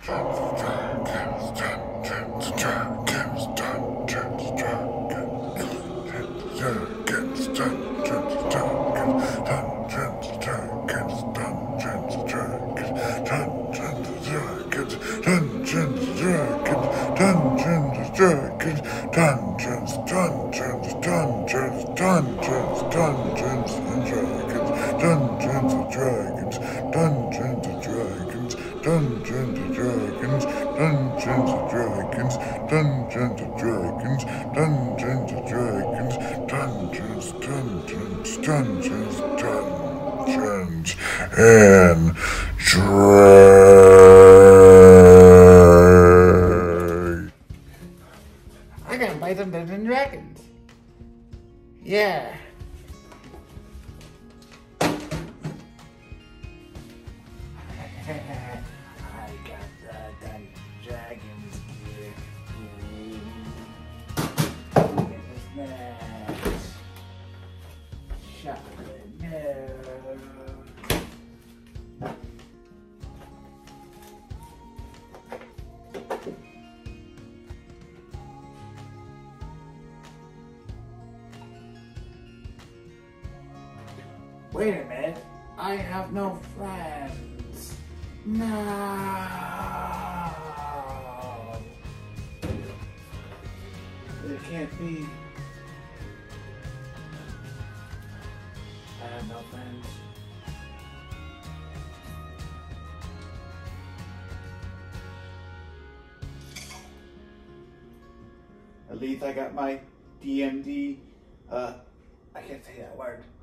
and Dragons. I gotta play some Dungeons and Dragons. Yeah. I got the Dungeons and Dragons here. Look at this nice chocolate milk. Wait a minute, I have no friends. No. It can't be. I have no friends. At least I got my DMD, I can't say that word.